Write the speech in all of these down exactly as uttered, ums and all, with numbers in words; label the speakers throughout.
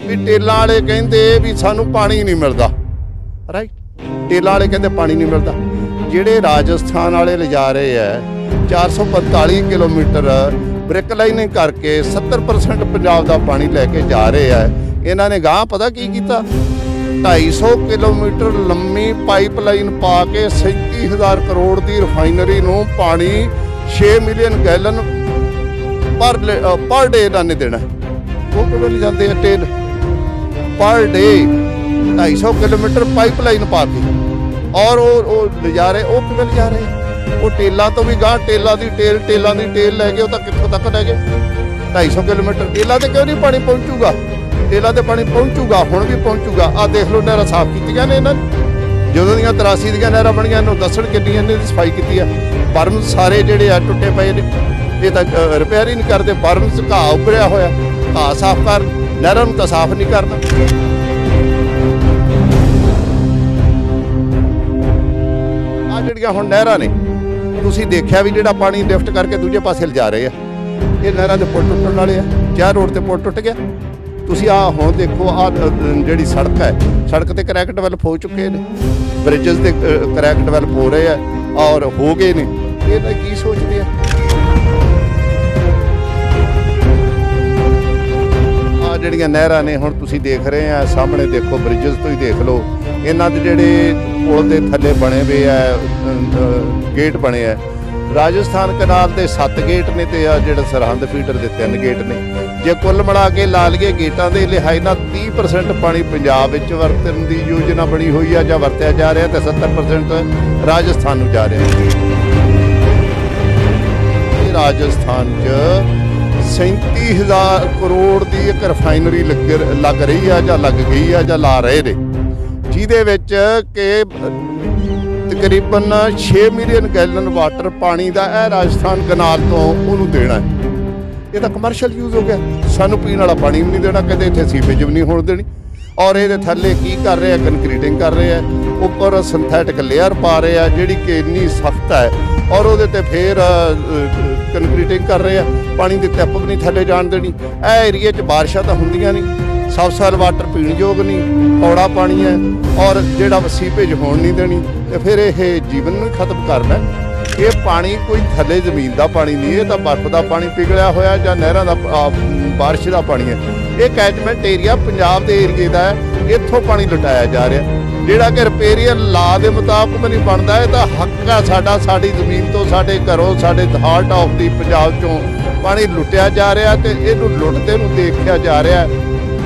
Speaker 1: भी टेलों वाले कहते भी सानू पानी नहीं मिलता, राइट। टेलों वाले कहते पानी नहीं मिलता, ਜਿਹੜੇ राजस्थान वाले ले जा रहे है चार सौ पैंताली किलोमीटर ब्रिक लाइनिंग करके सत्तर परसेंट पंजाब का पानी लैके जा रहे हैं। इन्हों ने गांह पता की किया, ढाई सौ किलोमीटर लंबी पाइपलाइन पा के सैंती हज़ार करोड़ की रिफाइनरी नूं पानी छे मिलियन गैलन पर पर डे इन्होंने देना। वो किवें ले जाते हैं टेल पर डे ढाई सौ किलोमीटर पाइपलाइन पा के, और वो ले जा रहे, वो किवें ले जा रहे, वो टेलों तो भी गांह टेलों की टेल टेलों की टेल लै गए, कितों तक लै गए ढाई सौ किलोमीटर। टेलों से क्यों नहीं पानी पहुँचूगा, टेलों से पानी पहुँचूगा, हुण भी पहुँचूगा। आ देख लो नहरां साफ कीतियां ने इन्होंने, ਜਦੋਂ ਦੀਆਂ तिरासी ਦੀਆਂ ਨਹਿਰਾਂ ਬਣੀਆਂ ਇਹਨੂੰ ਦੱਸਣ ਕਿੰਨੀ ਇਹਨੇ ਸਫਾਈ ਕੀਤੀ ਆ। ਬਰਮ ਸਾਰੇ ਜਿਹੜੇ ਆ ਟੁੱਟੇ ਪਏ ਨੇ, ਇਹ ਤਾਂ ਰਿਪੇਅਰ ਹੀ ਨਹੀਂ ਕਰਦੇ। ਬਰਮ 'ਚ ਘਾਹ ਉੱਭਰਿਆ ਹੋਇਆ, ਘਾਹ ਸਾਫ਼ ਕਰ, ਨਹਿਰਾਂ ਨੂੰ ਤਾਂ ਸਾਫ਼ ਨਹੀਂ ਕਰਨਾ। ਆ ਜਿਹੜੀਆਂ ਹੁਣ ਨਹਿਰਾਂ ਨੇ, ਤੁਸੀਂ ਦੇਖਿਆ ਵੀ ਜਿਹੜਾ ਪਾਣੀ ਲਿਫਟ ਕਰਕੇ ਦੂਜੇ ਪਾਸੇ ਲਿਜਾ ਰਹੇ ਆ, ਇਹ ਨਹਿਰਾਂ ਦੇ ਪੁਲ ਟੁੱਟਣ ਵਾਲੇ ਆ। ਚਾਰ ਰੋਡ ਤੇ ਪੁਲ ਟੁੱਟ ਗਿਆ। ਤੁਸੀਂ ਆ ਹੁਣ ਦੇਖੋ ਆ ਜਿਹੜੀ ਸੜਕ ਹੈ, ਸੜਕ ਤੇ ਕਰੈਕ ਡਿਵੈਲਪ ਹੋ ਚੁੱਕੇ ਨੇ, ਬ੍ਰਿਜਸ ਦੇ ਕਰੈਕ ਡਿਵੈਲਪ ਹੋ ਰਹੇ ਆ ਔਰ ਹੋ ਗਏ ਨੇ। ਇਹ ਕੀ ਸੋਚਦੇ ਆ? ਆ ਜਿਹੜੀਆਂ ਨਹਿਰਾਂ ਨੇ ਹੁਣ ਤੁਸੀਂ ਦੇਖ ਰਹੇ ਆ ਸਾਹਮਣੇ, ਦੇਖੋ ਬ੍ਰਿਜਸ ਤੋਂ ਹੀ ਦੇਖ ਲਓ, ਇਹਨਾਂ ਦੇ ਜਿਹੜੇ ਪੁਲ ਦੇ ਥੱਲੇ ਬਣੇ ਵੇ ਆ ਗੇਟ ਬਣੇ ਆ। राजस्थान कनाल के सत्त गेट ने ते जिहड़े सरहंद फीडर के तीन गेट ने। जे कुल मिला के ला लईए गेटां के लिहाज नाल तीस परसेंट पानी पंजाब विच वरतण की योजना बनी हुई है जां वरत्या जा रहा, तो सत्तर परसेंट राजस्थान नूं जा रहा है। राजस्थान च सैंती हज़ार करोड़ की एक रिफाइनरी लग लग रही है जां लग गई है जां ला रहे ने, जिहदे विच कि तकरीबन छे मिलियन गैलन वाटर पानी का है राजस्थान कनाल तो उन्होंने देना है। ये तो कमर्शियल यूज हो गया, सानू पीने वाला पानी भी नहीं देना, कहते इतने सीवेज भी नहीं होने देनी। और ये थले की कर रहे हैं, कंक्रीटिंग कर रहे हैं, उपर सिंथैटिक लेयर पा रहे हैं जिहड़ी कि इन्नी सख्त है, और वो फिर कंक्रीटिंग कर रहे हैं। पानी की टैप भी नहीं थले जान देनी। यह एरिए च बारिशां तो होंदियां नहीं, सब साल वाटर पीण योग नहीं, कौड़ा पानी है, और जिहड़ा सीवेज होण नहीं देनी, तो फिर यह जीवन में खत्म करना। ये पानी कोई थले जमीन का पानी नहीं, ये तो बर्फ का पानी पिघलिया होया जां नहरां दा बारिश का पानी है। ये कैचमेंट एरिया पंजाब के एरिए का है, इत्थों पानी लुटाया जा रहा, जिहड़ा कि रिपेरियल ला के मुताबिक नहीं बनता। है तो हक है साडा, साडी जमीन तो, साडे घरों, साडे हार्ट ऑफ दी पंजाब चों पानी लुटिया जा रहा, तो इहनूं लुटदे नूं देखिया जा रहा है।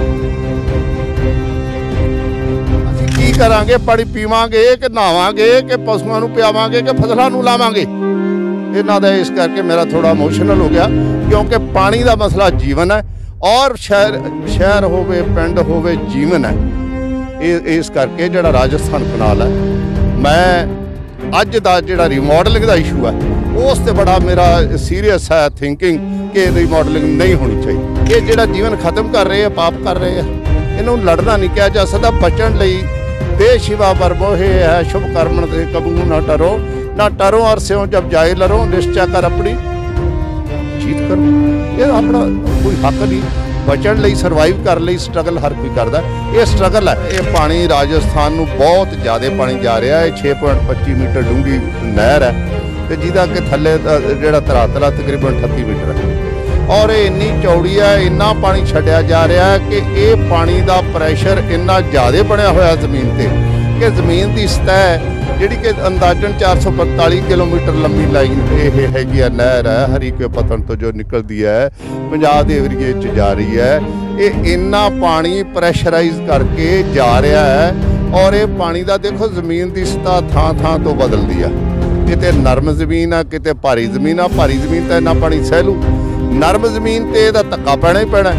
Speaker 1: की करांगे, पानी पीवांगे कि नहावांगे कि पशुओं को पियावांगे कि फसलों को लावांगे? इन्हां दा इस करके मेरा थोड़ा इमोशनल हो गया, क्योंकि पानी का मसला जीवन है, और शहर शहर होवे पिंड होवे जीवन है। इस करके जिहड़ा राजस्थान कनाल है, मैं अज दा जिहड़ा रीमॉडलिंग का इशू है उस ते बड़ा मेरा सीरीयस है थिंकिंग कि रीमॉडलिंग नहीं होनी चाहिए। ये जिहड़ा जीवन खत्म कर रहे हैं, पाप कर रहे हैं, इन्हों लड़ना नहीं किया जा सकता। बचण लई दे शिवा बरमोहे है शुभ कर्मण से कबू न टरो, ना टरो और स्यों जब जाए लरो, निश्चय कर अपनी जीत करो। ये अपना कोई हक नहीं, बचण लई सरवाइव कर लई स्ट्रगल हर कोई करता। ये स्ट्रगल है। ये पानी राजस्थान नूं बहुत ज़्यादा पानी जा रहा है। छे पॉइंट पच्ची मीटर डूंगी नहर है, तो जिहदा कि थले जिहड़ा धरातल तकरीबन अठत्ती मीटर है, और इन्नी चौड़ी है, इन्ना पानी छड्या जा रहा है कि ये पानी का प्रैशर इन्ना ज़्यादा बनया होया जमीन ते कि जमीन की सतह जिहड़ी कि अंदाजन चार सौ पैंताली किलोमीटर लंबी लाइन ये हैगी है नहर है, हरीके पतन तो जो निकलती है पंजाब के एरिए च जा रही है। ये इन्ना पानी प्रैशराइज करके जा रहा है, और ये पानी का देखो जमीन की सतह थां थां तो बदलती है। किते नरम जमीन है, किते भारी जमीन है। भारी जमीन तो इन्ना पानी सह लू, नरम जमीन ते इहदा धक्का पैना ही पैना।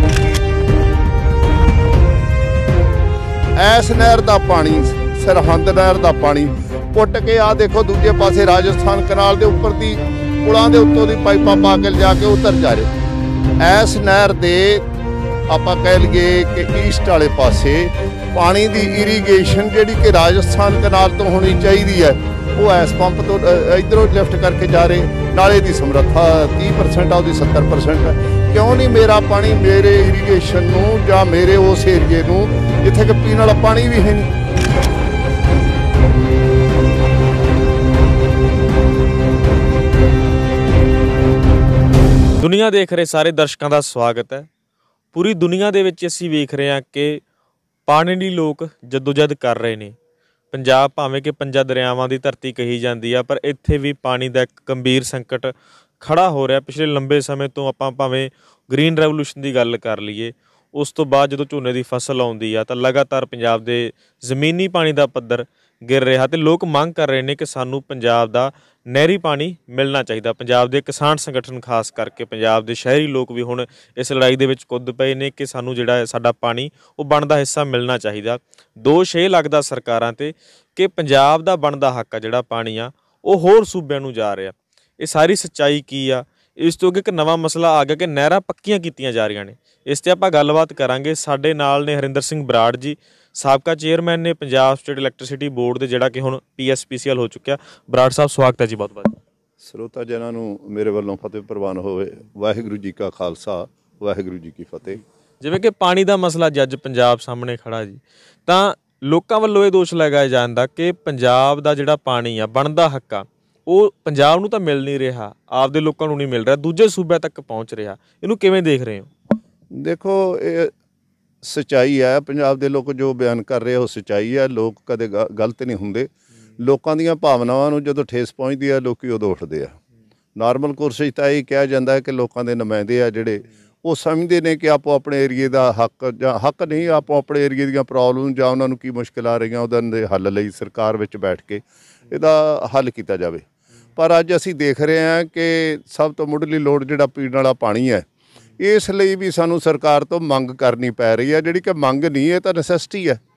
Speaker 1: ऐस नहर का पानी, सरहंद नहर का पानी पुट के आ देखो दूजे पासे राजस्थान कनाल के उपर दी पुलों के उत्तों दी पाइपां पा के जाके उतर जा रहे। ऐस नहर दे आपां कह लीए कि ईस्ट वाले पासे पानी की इरीगेशन जिहड़ी कि राजस्थान कनाल तो होनी चाहिए है, वो इस पंप तो इधरों लिफ्ट करके जा रहे। नाले की समर्था तीस परसेंट आ, सत्तर परसेंट है। क्यों नहीं मेरा पानी मेरे इरीगेशन नूं जां मेरे उस एरिए नूं जिथे कि पीण वाला पानी भी है नहीं।
Speaker 2: दुनिया देख रहे सारे दर्शकों का स्वागत है। पूरी दुनिया दे विच असीं वेख रहे हैं कि पानी लई लोग जदोजहद कर रहे हैं। पंजाब भावें कि पंजा दरियावां की धरती कही जाती है, पर इत्थे भी पानी का एक गंभीर संकट खड़ा हो रहा। पिछले लंबे समय तो आपां भावें ग्रीन रैवोल्यूशन की गल कर लीए, उस तो बाद जो झोने की फसल आउंदी आ तां लगातार पंजाब दे जमीनी पानी का पद्धर गिर रहा ते लोग मांग कर रहे हैं कि सानू पंजाब दा नहरी पानी मिलना चाहिए। पंजाब दे किसान संगठन खास करके पंजाब दे शहरी लोग भी हुण इस लड़ाई दे विच कुद पए ने कि सानू जिहड़ा साडा पानी वो बनदा हिस्सा मिलना चाहिए। दोष ये लगदा सरकारां ते कि पंजाब दा बनदा हक आ जिहड़ा पानी आ वो होर सूबिਆਂ नूं जा रहा। ये सारी सच्चाई की आ? इस तो अगे एक नवा मसला आ गया कि नहरां पक्कीਆਂ कीतीਆਂ जा रहीਆਂ ने। इस ते आपां गलबात करांगे। साडे नाल ने हरिंदर सिंह बराड़ जी, साबका चेयरमैन ने पंजाब स्टेट इलैक्ट्रिसिटी बोर्ड के, जिहड़ा कि हुण P S P C L हो चुकिया। बराड़ साहब स्वागत है जी बहुत बहुत।
Speaker 1: ਸਰੋਤਾ ਜਨਾਂ ਨੂੰ ਮੇਰੇ ਵੱਲੋਂ ਫਤਿਹ ਪ੍ਰਵਾਨ ਹੋਵੇ। ਵਾਹਿਗੁਰੂ ਜੀ ਕਾ ਖਾਲਸਾ, ਵਾਹਿਗੁਰੂ ਜੀ ਕੀ ਫਤਿਹ।
Speaker 2: ਜਿਵੇਂ ਕਿ ਪਾਣੀ ਦਾ ਮਸਲਾ ਜੱਜ ਪੰਜਾਬ ਸਾਹਮਣੇ ਖੜਾ ਜੀ, ਤਾਂ ਲੋਕਾਂ ਵੱਲੋਂ ਇਹ ਦੋਸ਼ ਲਗਾਇਆ ਜਾਂਦਾ ਕਿ ਪੰਜਾਬ ਦਾ ਜਿਹੜਾ ਪਾਣੀ ਆ ਬਣਦਾ ਹੱਕ ਆ ਉਹ ਪੰਜਾਬ ਨੂੰ ਤਾਂ ਮਿਲ ਨਹੀਂ ਰਿਹਾ, ਆਪਦੇ ਲੋਕਾਂ ਨੂੰ ਨਹੀਂ ਮਿਲ ਰਿਹਾ, ਦੂਜੇ ਸੂਬਿਆਂ ਤੱਕ ਪਹੁੰਚ ਰਿਹਾ। ਇਹਨੂੰ ਕਿਵੇਂ ਦੇਖ ਰਹੇ ਹੋ?
Speaker 1: ਦੇਖੋ ਇਹ ਸੱਚਾਈ ਹੈ। ਪੰਜਾਬ ਦੇ ਲੋਕ ਜੋ ਬਿਆਨ ਕਰ ਰਹੇ ਉਹ ਸੱਚਾਈ ਹੈ। ਲੋਕ ਕਦੇ ਗਲਤ ਨਹੀਂ ਹੁੰਦੇ। ਲੋਕਾਂ ਦੀਆਂ ਭਾਵਨਾਵਾਂ ਨੂੰ ਜਦੋਂ ਠੇਸ ਪਹੁੰਚਦੀ ਆ ਲੋਕੀ ਉਦੋਂ ਉੱਠਦੇ ਆ। ਨਾਰਮਲ ਕੋਰਸ 'ਚ ਤਾਂ ਇਹ ਕਿਹਾ ਜਾਂਦਾ ਹੈ ਕਿ ਲੋਕਾਂ ਦੇ ਨੁਮਾਇੰਦੇ ਆ ਜਿਹੜੇ ਉਹ ਸਮਝਦੇ ਨੇ ਕਿ ਆਪੋ ਆਪਣੇ ਏਰੀਏ ਦਾ ਹੱਕ ਜਾਂ ਹੱਕ ਨਹੀਂ, ਆਪੋ ਆਪਣੇ ਏਰੀਏ ਦੀਆਂ ਪ੍ਰੋਬਲਮ ਜਾਂ ਉਹਨਾਂ ਨੂੰ ਕੀ ਮੁਸ਼ਕਿਲ ਆ ਰਹੀਆਂ ਉਹਨਾਂ ਦੇ ਹੱਲ ਲਈ ਸਰਕਾਰ ਵਿੱਚ ਬੈਠ ਕੇ ਇਹਦਾ ਹੱਲ ਕੀਤਾ ਜਾਵੇ। ਪਰ ਅੱਜ ਅਸੀਂ ਦੇਖ ਰਹੇ ਹਾਂ ਕਿ ਸਭ ਤੋਂ ਮੁੱਢਲੀ ਲੋੜ ਜਿਹੜਾ ਪੀਣ ਵਾਲਾ ਪਾਣੀ ਹੈ, ਇਸ ਲਈ ਵੀ ਸਾਨੂੰ ਸਰਕਾਰ ਤੋਂ ਮੰਗ ਕਰਨੀ ਪੈ ਰਹੀ ਹੈ, ਜਿਹੜੀ ਕਿ ਮੰਗ ਨਹੀਂ, ਇਹ ਤਾਂ ਨਸੈਸਿਟੀ ਹੈ।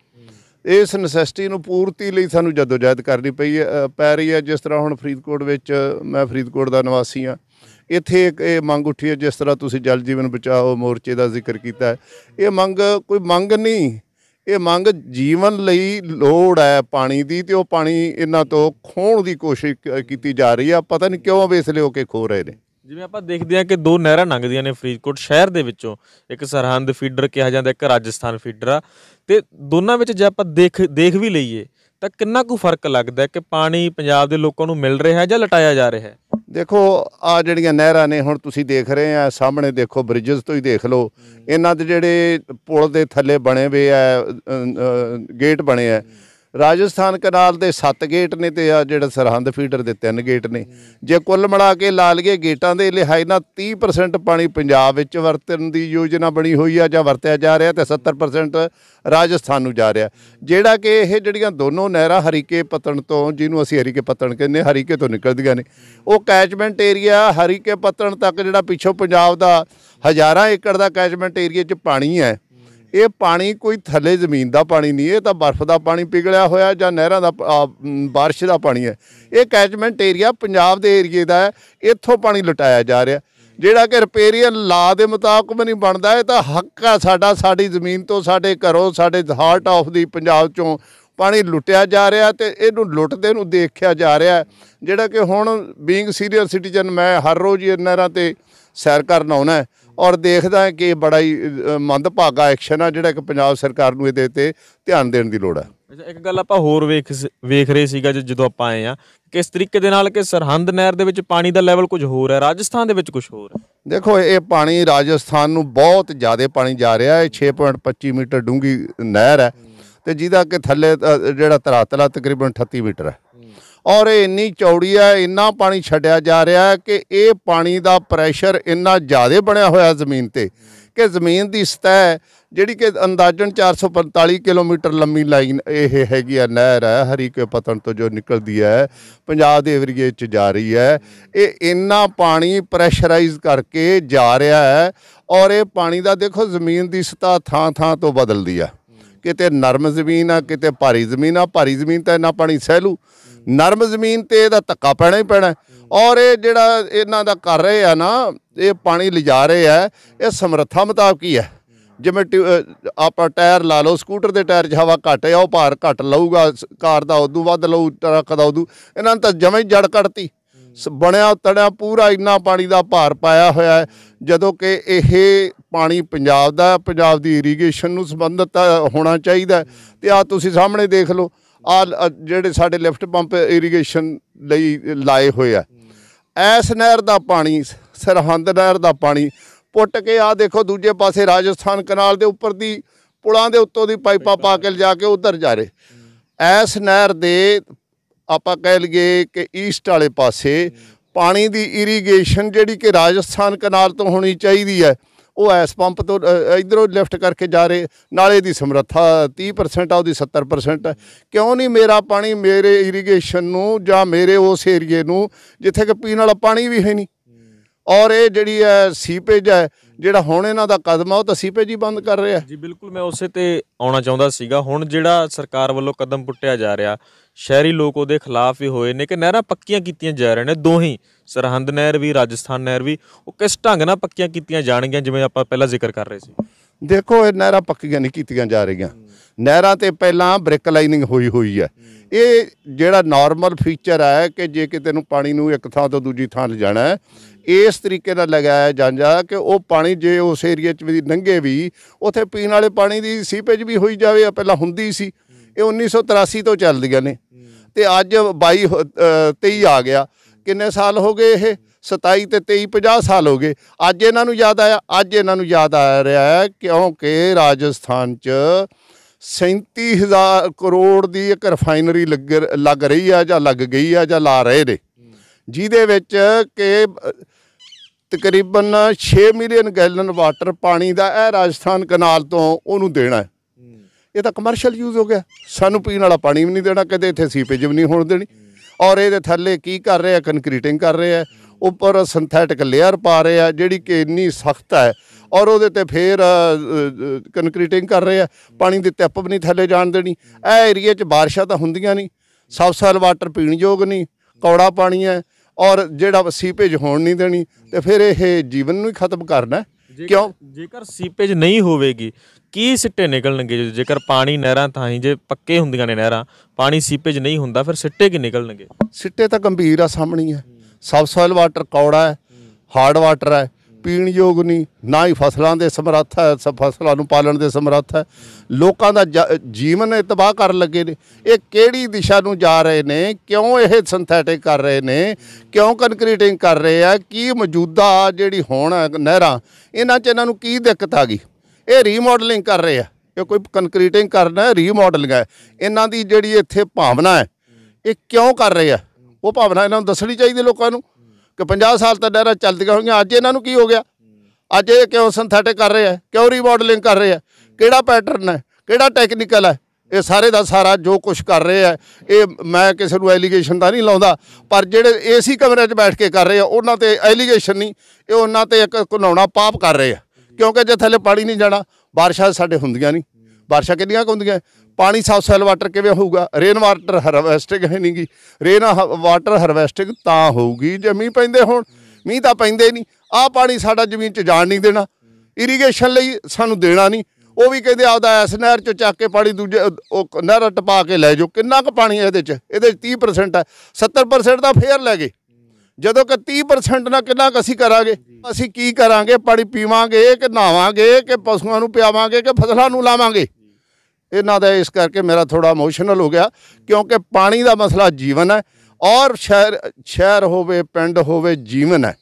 Speaker 1: ਇਸ ਨਸੈਸਿਟੀ ਨੂੰ ਪੂਰਤੀ ਲਈ ਸਾਨੂੰ ਜਦੋਜਹਿਦ ਕਰਨੀ ਪਈ ਹੈ ਪੈ ਰਹੀ ਹੈ। ਜਿਸ ਤਰ੍ਹਾਂ ਹੁਣ ਫਰੀਦਕੋਟ ਵਿੱਚ, ਮੈਂ ਫਰੀਦਕੋਟ ਦਾ ਨਿਵਾਸੀ ਹਾਂ, ਇੱਥੇ ਇੱਕ ਇਹ ਮੰਗ ਉੱਠੀ ਹੈ। ਜਿਸ ਤਰ੍ਹਾਂ ਤੁਸੀਂ ਜਲ ਜੀਵਨ ਬਚਾਓ ਮੋਰਚੇ ਦਾ ਜ਼ਿਕਰ ਕੀਤਾ ਹੈ, ਇਹ ਮੰਗ ਕੋਈ ਮੰਗ ਨਹੀਂ, ਇਹ ਮੰਗ ਜੀਵਨ ਲਈ ਲੋੜ ਹੈ ਪਾਣੀ ਦੀ, ਅਤੇ ਉਹ ਪਾਣੀ ਇਹਨਾਂ ਤੋਂ ਖੋਹਣ ਦੀ ਕੋਸ਼ਿਸ਼ ਕੀਤੀ ਜਾ ਰਹੀ ਆ। ਪਤਾ ਨਹੀਂ ਕਿਉਂ ਵੇਸਲੇ ਹੋ ਕੇ ਖੋ ਰਹੇ ਨੇ।
Speaker 2: ਜਿਵੇਂ ਆਪਾਂ ਦੇਖਦੇ ਹਾਂ ਕਿ ਦੋ ਨਹਿਰਾਂ ਲੰਘਦੀਆਂ ਨੇ ਫਰੀਦਕੋਟ ਸ਼ਹਿਰ ਦੇ ਵਿੱਚੋਂ, ਇੱਕ ਸਰਹੰਦ ਫੀਡਰ ਕਿਹਾ ਜਾਂਦਾ, ਇੱਕ ਰਾਜਸਥਾਨ ਫੀਡਰ ਆ, ਤੇ ਦੋਨਾਂ ਵਿੱਚ ਜੇ ਆਪਾਂ ਦੇਖ ਦੇਖ ਵੀ ਲਈਏ ਤਾਂ ਕਿੰਨਾ ਕੁ ਫਰਕ ਲੱਗਦਾ ਕਿ ਪਾਣੀ ਪੰਜਾਬ ਦੇ ਲੋਕਾਂ ਨੂੰ ਮਿਲ ਰਿਹਾ ਜਾਂ ਲਟਾਇਆ ਜਾ ਰਿਹਾ ਹੈ?
Speaker 1: ਦੇਖੋ ਆ ਜਿਹੜੀਆਂ ਨਹਿਰਾਂ ਨੇ ਹੁਣ ਤੁਸੀਂ ਦੇਖ ਰਹੇ ਆ ਸਾਹਮਣੇ, ਦੇਖੋ ਬ੍ਰਿਜਸ ਤੋਂ ਹੀ ਦੇਖ ਲਓ, ਇਹਨਾਂ ਦੇ ਜਿਹੜੇ ਪੁਲ ਦੇ ਥੱਲੇ ਬਣੇ ਹੋਏ ਆ ਗੇਟ ਬਣੇ ਆ। ਰਾਜਸਥਾਨ ਕਨਾਲ ਦੇ ਸੱਤ ਗੇਟ ਨੇ ਤੇ ਆ ਜਿਹੜਾ ਸਰਹੰਦ ਫੀਡਰ ਦੇ ਤਿੰਨ ਗੇਟ ਨੇ। ਜੇ ਕੁੱਲ ਮਿਲਾ ਕੇ ਲਾ ਲਈਏ ਗੇਟਾਂ ਦੇ ਲਿਹਾਜ਼ ਨਾਲ ਤੀਹ ਪਰਸੈਂਟ ਪਾਣੀ ਪੰਜਾਬ ਵਿੱਚ ਵਰਤਣ ਦੀ ਯੋਜਨਾ ਬਣੀ ਹੋਈ ਆ ਜਾਂ ਵਰਤਿਆ ਜਾ ਰਿਹਾ, ਤੇ ਸੱਤਰ ਪਰਸੈਂਟ ਰਾਜਸਥਾਨ ਨੂੰ ਜਾ ਰਿਹਾ। ਜਿਹੜਾ ਕਿ ਇਹ ਜਿਹੜੀਆਂ ਦੋਨੋਂ ਨਹਿਰਾਂ ਹਰੀਕੇ ਪੱਤਣ ਤੋਂ, ਜਿਹਨੂੰ ਅਸੀਂ ਹਰੀਕੇ ਪੱਤਣ ਕਹਿੰਦੇ, ਹਰੀਕੇ ਤੋਂ ਨਿਕਲਦੀਆਂ ਨੇ, ਉਹ ਕੈਚਮੈਂਟ ਏਰੀਆ ਹਰੀਕੇ ਪੱਤਣ ਤੱਕ ਜਿਹੜਾ ਪਿੱਛੋਂ ਪੰਜਾਬ ਦਾ ਹਜ਼ਾਰਾਂ ਏਕੜ ਦਾ ਕੈਚਮੈਂਟ ਏਰੀਏ 'ਚ ਪਾਣੀ ਹੈ। ਇਹ ਪਾਣੀ ਕੋਈ ਥੱਲੇ ਜ਼ਮੀਨ ਦਾ ਪਾਣੀ ਨਹੀਂ, ਇਹ ਤਾਂ ਬਰਫ਼ ਦਾ ਪਾਣੀ ਪਿਘਲਿਆ ਹੋਇਆ ਜਾਂ ਨਹਿਰਾਂ ਦਾ ਬਾਰਿਸ਼ ਦਾ ਪਾਣੀ ਹੈ। ਇਹ ਕੈਚਮੈਂਟ ਏਰੀਆ ਪੰਜਾਬ ਦੇ ਏਰੀਏ ਦਾ ਹੈ, ਇੱਥੋਂ ਪਾਣੀ ਲੁਟਾਇਆ ਜਾ ਰਿਹਾ, ਜਿਹੜਾ ਕਿ ਰਿਪੇਰੀਅਨ ਲਾ ਦੇ ਮੁਤਾਬਕ ਵੀ ਨਹੀਂ ਬਣਦਾ। ਇਹ ਤਾਂ ਹੱਕ ਆ ਸਾਡਾ, ਸਾਡੀ ਜ਼ਮੀਨ ਤੋਂ, ਸਾਡੇ ਘਰੋਂ, ਸਾਡੇ ਹਾਰਟ ਆਫ ਦੀ ਪੰਜਾਬ 'ਚੋਂ ਪਾਣੀ ਲੁੱਟਿਆ ਜਾ ਰਿਹਾ, ਅਤੇ ਇਹਨੂੰ ਲੁੱਟਦੇ ਨੂੰ ਦੇਖਿਆ ਜਾ ਰਿਹਾ। ਜਿਹੜਾ ਕਿ ਹੁਣ ਬੀਇੰਗ ਸੀਨੀਅਰ ਸਿਟੀਜ਼ਨ ਮੈਂ ਹਰ ਰੋਜ਼ ਇਹ ਨਹਿਰਾਂ 'ਤੇ ਸੈਰ ਕਰਨ ਆਉਣਾ ਔਰ ਦੇਖਦਾ ਹੈ ਕਿ ਬੜਾ ਹੀ ਮੰਦਭਾਗਾ ਐਕਸ਼ਨ ਆ, ਜਿਹੜਾ ਕਿ ਪੰਜਾਬ ਸਰਕਾਰ ਨੂੰ ਇਹਦੇ 'ਤੇ ਧਿਆਨ ਦੇਣ ਦੀ ਲੋੜ ਹੈ।
Speaker 2: ਇੱਕ ਗੱਲ ਆਪਾਂ ਹੋਰ ਵੇਖ ਵੇਖ ਰਹੇ ਸੀਗਾ ਜਦੋਂ ਆਪਾਂ ਆਏ ਹਾਂ, ਕਿਸ ਤਰੀਕੇ ਦੇ ਨਾਲ ਕਿ ਸਰਹੰਦ ਨਹਿਰ ਦੇ ਵਿੱਚ ਪਾਣੀ ਦਾ ਲੈਵਲ ਕੁਝ ਹੋਰ ਹੈ, ਰਾਜਸਥਾਨ ਦੇ ਵਿੱਚ ਕੁਝ ਹੋਰ ਹੈ।
Speaker 1: ਦੇਖੋ ਇਹ ਪਾਣੀ ਰਾਜਸਥਾਨ ਨੂੰ ਬਹੁਤ ਜ਼ਿਆਦਾ ਪਾਣੀ ਜਾ ਰਿਹਾ। ਇਹ ਛੇ ਪੁਆਇੰਟ ਪੱਚੀ ਮੀਟਰ ਡੂੰਘੀ ਨਹਿਰ ਹੈ, ਅਤੇ ਜਿਹਦਾ ਕਿ ਥੱਲੇ ਜਿਹੜਾ ਧਰਾਤਲ ਆ ਤਕਰੀਬਨ ਅਠੱਤੀ ਮੀਟਰ ਹੈ, ਔਰ ਇਹ ਇੰਨੀ ਚੌੜੀ ਹੈ, ਇੰਨਾ ਪਾਣੀ ਛੱਡਿਆ ਜਾ ਰਿਹਾ ਹੈ ਕਿ ਇਹ ਪਾਣੀ ਦਾ ਪ੍ਰੈਸ਼ਰ ਇੰਨਾ ਜ਼ਿਆਦਾ ਬਣਿਆ ਹੋਇਆ ਜ਼ਮੀਨ 'ਤੇ ਕਿ ਜ਼ਮੀਨ ਦੀ ਸਤਹ ਜਿਹੜੀ ਕਿ ਅੰਦਾਜ਼ਨ ਚਾਰ ਸੌ ਪੰਤਾਲੀ ਕਿਲੋਮੀਟਰ ਲੰਮੀ ਲਾਈਨ ਇਹ ਹੈਗੀ ਆ ਨਹਿਰ ਹੈ, ਹਰੀਕੇ ਪੱਤਣ ਤੋਂ ਜੋ ਨਿਕਲਦੀ ਹੈ ਪੰਜਾਬ ਦੇ ਏਰੀਏ 'ਚ ਜਾ ਰਹੀ ਹੈ। ਇਹ ਇੰਨਾ ਪਾਣੀ ਪ੍ਰੈਸ਼ਰਾਈਜ਼ ਕਰਕੇ ਜਾ ਰਿਹਾ ਹੈ, ਔਰ ਇਹ ਪਾਣੀ ਦਾ ਦੇਖੋ ਜ਼ਮੀਨ ਦੀ ਸਤਹ ਥਾਂ ਥਾਂ ਤੋਂ ਬਦਲਦੀ ਆ। ਕਿਤੇ ਨਰਮ ਜ਼ਮੀਨ ਆ, ਕਿਤੇ ਭਾਰੀ ਜ਼ਮੀਨ ਆ। ਭਾਰੀ ਜ਼ਮੀਨ ਤਾਂ ਇੰਨਾ ਪਾਣੀ ਸਹਿ ਲੂ, ਨਰਮ ਜ਼ਮੀਨ 'ਤੇ ਇਹਦਾ ਧੱਕਾ ਪੈਣਾ ਹੀ ਪੈਣਾ। ਔਰ ਇਹ ਜਿਹੜਾ ਇਹਨਾਂ ਦਾ ਕਰ ਰਹੇ ਆ ਨਾ, ਇਹ ਪਾਣੀ ਲਿਜਾ ਰਹੇ ਆ, ਇਹ ਸਮਰੱਥਾ ਮੁਤਾਬਕ ਹੀ ਹੈ। ਜਿਵੇਂ ਆਪਾਂ ਟਾਇਰ ਲਾ ਲਓ, ਸਕੂਟਰ ਦੇ ਟਾਇਰ 'ਚ ਹਵਾ ਘੱਟ ਆ, ਉਹ ਭਾਰ ਘੱਟ ਲਊਗਾ, ਕਾਰ ਦਾ ਉਦੋਂ ਵੱਧ ਲਊ, ਟਰੱਕ ਦਾ ਉਦੋਂ। ਇਹਨਾਂ ਨੇ ਤਾਂ ਜਮਾਂ ਹੀ ਜੜ ਕੱਢਤੀ। ਬਣਿਆ ਤੜਿਆ ਪੂਰਾ ਇੰਨਾ ਪਾਣੀ ਦਾ ਭਾਰ ਪਾਇਆ ਹੋਇਆ ਹੈ, ਜਦੋਂ ਕਿ ਇਹ ਪਾਣੀ ਪੰਜਾਬ ਦਾ, ਪੰਜਾਬ ਦੀ ਇਰੀਗੇਸ਼ਨ ਨੂੰ ਸੰਬੰਧਿਤ ਹੋਣਾ ਚਾਹੀਦਾ। ਤੇ ਆ ਤੁਸੀਂ ਸਾਹਮਣੇ ਦੇਖ ਲਓ, ਆ ਜਿਹੜੇ ਸਾਡੇ ਲਿਫਟ ਪੰਪ ਇਰੀਗੇਸ਼ਨ ਲਈ ਲਾਏ ਹੋਏ ਆ, ਐਸ ਨਹਿਰ ਦਾ ਪਾਣੀ, ਸਰਹੰਦ ਨਹਿਰ ਦਾ ਪਾਣੀ ਪੁੱਟ ਕੇ ਆ ਦੇਖੋ ਦੂਜੇ ਪਾਸੇ ਰਾਜਸਥਾਨ ਕਨਾਲ ਦੇ ਉੱਪਰ ਦੀ ਪੁਲਾਂ ਦੇ ਉੱਤੋਂ ਦੀ ਪਾਈਪਾਂ ਪਾ ਕੇ ਲਿਜਾ ਕੇ ਉੱਧਰ ਜਾ ਰਹੇ। ਐਸ ਨਹਿਰ ਦੇ ਆਪਾਂ ਕਹਿ ਲਈਏ ਕਿ ਈਸਟ ਵਾਲੇ ਪਾਸੇ ਪਾਣੀ ਦੀ ਇਰੀਗੇਸ਼ਨ ਜਿਹੜੀ ਕਿ ਰਾਜਸਥਾਨ ਕਨਾਲ ਤੋਂ ਹੋਣੀ ਚਾਹੀਦੀ ਹੈ, ਉਹ ਐਸ ਪੰਪ ਤੋਂ ਇੱਧਰੋਂ ਲਿਫਟ ਕਰਕੇ ਜਾ ਰਹੇ। ਨਾਲੇ ਦੀ ਸਮਰੱਥਾ ਤੀਹ ਪਰਸੈਂਟ ਆ, ਉਹਦੀ ਸੱਤਰ ਪਰਸੈਂਟ ਹੈ। ਕਿਉਂ ਨਹੀਂ ਮੇਰਾ ਪਾਣੀ ਮੇਰੇ ਇਰੀਗੇਸ਼ਨ ਨੂੰ ਜਾਂ ਮੇਰੇ ਉਸ ਏਰੀਏ ਨੂੰ ਜਿੱਥੇ ਕਿ ਪੀਣ ਵਾਲਾ ਪਾਣੀ ਵੀ ਹੈ ਨਹੀਂ। ਔਰ ਇਹ ਜਿਹੜੀ ਹੈ ਸੀਪੇਜ ਹੈ, ਜਿਹੜਾ ਹੁਣ ਇਹਨਾਂ ਦਾ ਕਦਮ ਆ, ਉਹ ਤਾਂ ਸੀਪੇਜ ਹੀ ਬੰਦ ਕਰ ਰਿਹਾ
Speaker 2: ਜੀ। ਬਿਲਕੁਲ, ਮੈਂ ਉਸੇ ਤੇ ਆਉਣਾ ਚਾਹੁੰਦਾ ਸੀਗਾ। ਹੁਣ ਜਿਹੜਾ ਸਰਕਾਰ ਵੱਲੋਂ ਕਦਮ ਪੁੱਟਿਆ ਜਾ ਰਿਹਾ, ਸ਼ਹਿਰੀ ਲੋਕ ਉਹਦੇ ਖਿਲਾਫ ਵੀ ਹੋਏ ਨੇ ਕਿ ਨਹਿਰਾਂ ਪੱਕੀਆਂ ਕੀਤੀਆਂ ਜਾ ਰਹੀਆਂ ਨੇ, ਦੋਹੀਂ ਸਰਹੰਦ ਨਹਿਰ ਵੀ ਰਾਜਸਥਾਨ ਨਹਿਰ ਵੀ, ਉਹ ਕਿਸ ਢੰਗ ਨਾਲ ਪੱਕੀਆਂ ਕੀਤੀਆਂ ਜਾਣਗੀਆਂ ਜਿਵੇਂ ਆਪਾਂ ਪਹਿਲਾਂ ਜ਼ਿਕਰ ਕਰ ਰਹੇ ਸੀ?
Speaker 1: ਦੇਖੋ, ਇਹ ਨਹਿਰਾਂ ਪੱਕੀਆਂ ਨਹੀਂ ਕੀਤੀਆਂ ਜਾ ਰਹੀਆਂ। ਨਹਿਰਾਂ ਤੇ ਪਹਿਲਾਂ ਬ੍ਰਿਕ ਲਾਈਨਿੰਗ ਹੋਈ ਹੋਈ ਹੈ। ਇਹ ਜਿਹੜਾ ਨਾਰਮਲ ਫੀਚਰ ਹੈ ਕਿ ਜੇ ਕਿਤੇ ਨੂੰ ਪਾਣੀ ਨੂੰ ਇੱਕ ਥਾਂ ਤੋਂ ਦੂਜੀ ਥਾਂ ਲਿਜਾਣਾ ਹੈ, ਇਸ ਤਰੀਕੇ ਨਾਲ ਲਗਾਇਆ ਜਾਂਦਾ ਕਿ ਉਹ ਪਾਣੀ ਜੇ ਉਸ ਏਰੀਏ 'ਚ ਵੀ ਲੰਘੇ ਵੀ ਉੱਥੇ ਪੀਣ ਵਾਲੇ ਪਾਣੀ ਦੀ ਸੀਪੇਜ ਵੀ ਹੋਈ ਜਾਵੇ। ਪਹਿਲਾਂ ਹੁੰਦੀ ਸੀ, ਇਹ ਉੱਨੀ ਸੌ ਤਰਾਸੀ ਤੋਂ ਚੱਲਦੀਆਂ ਨੇ ਤੇ ਅੱਜ ਬਾਈ ਤੇਈ ਆ ਗਿਆ। ਕਿੰਨੇ ਸਾਲ ਹੋ ਗਏ? ਇਹ ਸਤਾਈ ਤੇ ਤੇਈ ਪੰਜਾਹ ਸਾਲ ਹੋ ਗਏ। ਅੱਜ ਇਹਨਾਂ ਨੂੰ ਯਾਦ ਆਇਆ, ਅੱਜ ਇਹਨਾਂ ਨੂੰ ਯਾਦ ਆ ਰਿਹਾ ਹੈ ਕਿਉਂਕਿ ਰਾਜਸਥਾਨ 'ਚ ਸੈਂਤੀ ਹਜ਼ਾਰ ਕਰੋੜ ਦੀ ਇੱਕ ਰਿਫਾਈਨਰੀ ਲੱਗ ਲੱਗ ਰਹੀ ਆ ਜਾਂ ਲੱਗ ਗਈ ਆ ਜਾਂ ਲਾ ਰਹੇ ਨੇ, ਜਿਹਦੇ ਵਿੱਚ ਕਿ ਤਕਰੀਬਨ ਛੇ ਮਿਲੀਅਨ ਗੈਲਨ ਵਾਟਰ ਪਾਣੀ ਦਾ ਇਹ ਰਾਜਸਥਾਨ ਕਨਾਲ ਤੋਂ ਉਹਨੂੰ ਦੇਣਾ। ਇਹ ਤਾਂ ਕਮਰਸ਼ੀਅਲ ਯੂਜ਼ ਹੋ ਗਿਆ। ਸਾਨੂੰ ਪੀਣ ਵਾਲਾ ਪਾਣੀ ਵੀ ਨਹੀਂ ਦੇਣਾ, ਕਦੇ ਇੱਥੇ ਸੀਪੇਜ ਵੀ ਨਹੀਂ ਹੋਣ ਦੇਣੀ। ਔਰ ਇਹਦੇ ਥੱਲੇ ਕੀ ਕਰ ਰਹੇ ਆ? ਕੰਕਰੀਟਿੰਗ ਕਰ ਰਹੇ ਆ, ਉੱਪਰ ਸਿੰਥੈਟਿਕ ਲੇਅਰ ਪਾ ਰਹੇ ਆ ਜਿਹੜੀ ਕਿ ਇੰਨੀ ਸਖਤ ਹੈ, ਔਰ ਉਹਦੇ ਤੇ ਫਿਰ ਕੰਕਰੀਟਿੰਗ ਕਰ ਰਹੇ ਆ। ਪਾਣੀ ਦੀ ਟਿੱਪ ਵੀ ਨਹੀਂ ਥੱਲੇ ਜਾਣ ਦੇਣੀ। ਇਹ ਏਰੀਏ 'ਚ ਬਾਰਿਸ਼ਾਂ ਤਾਂ ਹੁੰਦੀਆਂ ਨਹੀਂ, ਸਬਸੋਇਲ ਵਾਟਰ ਪੀਣ ਯੋਗ ਨਹੀਂ, ਕੌੜਾ ਪਾਣੀ ਹੈ, ਔਰ ਜਿਹੜਾ ਸੀਪੇਜ ਹੋਣ ਨਹੀਂ ਦੇਣੀ, ਤੇ ਫਿਰ ਇਹ ਜੀਵਨ ਨੂੰ ਹੀ ਖਤਮ ਕਰਨਾ। ਕਿਉਂ?
Speaker 2: ਜੇਕਰ ਸੀਪੇਜ ਨਹੀਂ ਹੋਵੇਗੀ ਕੀ ਸਿੱਟੇ ਨਿਕਲਣਗੇ? ਜੇਕਰ ਪਾਣੀ ਨਹਿਰਾਂ ਤਾਂ ਹੀ ਜੇ ਪੱਕੇ ਹੁੰਦੀਆਂ ਨੇ ਨਹਿਰਾਂ, ਪਾਣੀ ਸੀਪੇਜ ਨਹੀਂ ਹੁੰਦਾ, ਫਿਰ ਸਿੱਟੇ ਕੀ ਨਿਕਲਣਗੇ?
Speaker 1: ਸਿੱਟੇ ਤਾਂ ਗੰਭੀਰ ਆ ਸਾਹਮਣੇ ਹੈ। ਸਬਸੋਇਲ ਵਾਟਰ ਕੌੜਾ ਹੈ, ਹਾਰਡ ਵਾਟਰ ਹੈ, ਪੀਣ ਯੋਗ ਨਹੀਂ, ਨਾ ਹੀ ਫਸਲਾਂ ਦੇ ਸਮਰੱਥ ਹੈ, ਫਸਲਾਂ ਨੂੰ ਪਾਲਣ ਦੇ ਸਮਰੱਥ ਹੈ। ਲੋਕਾਂ ਦਾ ਜੀਵਨ ਤਬਾਹ ਕਰਨ ਲੱਗੇ ਨੇ। ਇਹ ਕਿਹੜੀ ਦਿਸ਼ਾ ਨੂੰ ਜਾ ਰਹੇ ਨੇ? ਕਿਉਂ ਇਹ ਸਿੰਥੈਟਿਕ ਕਰ ਰਹੇ ਨੇ? ਕਿਉਂ ਕੰਕਰੀਟਿੰਗ ਕਰ ਰਹੇ ਆ? ਕੀ ਮੌਜੂਦਾ ਜਿਹੜੀ ਹੁਣ ਨਹਿਰਾਂ, ਇਹਨਾਂ 'ਚ ਇਹਨਾਂ ਨੂੰ ਕੀ ਦਿੱਕਤ ਆ ਗਈ? ਇਹ ਰੀਮੋਡਲਿੰਗ ਕਰ ਰਹੇ ਆ। ਇਹ ਕੋਈ ਕੰਕਰੀਟਿੰਗ ਕਰਨਾ, ਰੀਮੋਡਲਿੰਗ ਹੈ। ਇਹਨਾਂ ਦੀ ਜਿਹੜੀ ਇੱਥੇ ਭਾਵਨਾ ਹੈ, ਇਹ ਕਿਉਂ ਕਰ ਰਹੇ ਆ? ਉਹ ਭਾਵਨਾ ਇਹਨਾਂ ਨੂੰ ਦੱਸਣੀ ਚਾਹੀਦੀ ਲੋਕਾਂ ਨੂੰ ਕਿ ਪੰਜਾਹ ਸਾਲ ਤਾਂ ਨਹਿਰਾਂ ਚੱਲਦੀਆਂ ਹੋਈਆਂ, ਅੱਜ ਇਹਨਾਂ ਨੂੰ ਕੀ ਹੋ ਗਿਆ? ਅੱਜ ਇਹ ਕਿਉਂ ਸਿੰਥੈਟਿਕ ਕਰ ਰਹੇ ਆ? ਕਿਉਂ ਰੀਮੋਡਲਿੰਗ ਕਰ ਰਹੇ ਆ? ਕਿਹੜਾ ਪੈਟਰਨ ਹੈ? ਕਿਹੜਾ ਟੈਕਨੀਕਲ ਹੈ? ਇਹ ਸਾਰੇ ਦਾ ਸਾਰਾ ਜੋ ਕੁਛ ਕਰ ਰਹੇ ਆ, ਇਹ ਮੈਂ ਕਿਸੇ ਨੂੰ ਐਲੀਗੇਸ਼ਨ ਤਾਂ ਨਹੀਂ ਲਾਉਂਦਾ, ਪਰ ਜਿਹੜੇ ਏਸੀ ਕਮਰੇ 'ਚ ਬੈਠ ਕੇ ਕਰ ਰਹੇ ਆ ਉਹਨਾਂ ਤੇ ਐਲੀਗੇਸ਼ਨ ਨਹੀਂ, ਇਹ ਉਹਨਾਂ ਤੇ ਇੱਕ ਘਿਨਾਉਣਾ ਪਾਪ ਕਰ ਰਹੇ ਆ। ਕਿਉਂਕਿ ਜੇ ਥੱਲੇ ਪਾਣੀ ਨਹੀਂ ਜਾਣਾ, ਬਾਰਿਸ਼ਾਂ ਸਾਡੇ ਹੁੰਦੀਆਂ ਨਹੀਂ। ਬਾਰਿਸ਼ਾਂ ਕਿੰਨੀਆਂ ਕੁ ਹੁੰਦੀਆਂ? ਪਾਣੀ ਸਬਸੋਇਲ ਵਾਟਰ ਕਿਵੇਂ ਹੋਊਗਾ? ਰੇਨ ਵਾਟਰ ਹਾਰਵੈਸਟਿੰਗ ਹੈ ਨਹੀਂ ਗੀ। ਰੇਨ ਵਾਟਰ ਹਾਰਵੈਸਟਿੰਗ ਤਾਂ ਹੋਊਗੀ ਜੇ ਮੀਂਹ ਪੈਂਦੇ ਹੋਣ। ਮੀਂਹ ਤਾਂ ਪੈਂਦੇ ਨਹੀਂ। ਆਹ ਪਾਣੀ ਸਾਡਾ ਜ਼ਮੀਨ 'ਚ ਜਾਣ ਨਹੀਂ ਦੇਣਾ, ਇਰੀਗੇਸ਼ਨ ਲਈ ਸਾਨੂੰ ਦੇਣਾ ਨਹੀਂ। ਉਹ ਵੀ ਕਹਿੰਦੇ ਆਪਦਾ ਇਸ ਨਹਿਰ 'ਚੋਂ ਚੱਕ ਕੇ ਪਾਣੀ ਦੂਜੇ ਉਹ ਨਹਿਰ ਟਪਾ ਕੇ ਲੈ ਜਾਓ। ਕਿੰਨਾ ਕੁ ਪਾਣੀ ਹੈ ਇਹਦੇ 'ਚ? ਇਹਦੇ 'ਚ ਤੀਹ ਪਰਸੈਂਟ ਹੈ, ਸੱਤਰ ਪਰਸੈਂਟ ਤਾਂ ਫੇਰ ਲੈ ਗਏ। ਜਦੋਂ ਕਿ ਤੀਹ ਪਰਸੈਂਟ ਨਾਲ ਕਿੰਨਾ ਕੁ ਅਸੀਂ ਕਰਾਂਗੇ? ਅਸੀਂ ਕੀ ਕਰਾਂਗੇ? ਪਾਣੀ ਪੀਵਾਂਗੇ ਕਿ ਨਹਾਵਾਂਗੇ ਕਿ ਪਸ਼ੂਆਂ ਨੂੰ ਪਿਆਵਾਂਗੇ ਕਿ ਫਸਲਾਂ ਨੂੰ ਲਾਵਾਂਗੇ? ਇਹਨਾਂ ਦਾ ਇਸ ਕਰਕੇ ਮੇਰਾ ਥੋੜਾ ਇਮੋਸ਼ਨਲ ਹੋ ਗਿਆ, ਕਿਉਂਕਿ ਪਾਣੀ ਦਾ ਮਸਲਾ ਜੀਵਨ ਹੈ, ਔਰ ਸ਼ਹਿਰ ਸ਼ਹਿਰ ਹੋਵੇ ਪਿੰਡ ਹੋਵੇ ਜੀਵਨ ਹੈ।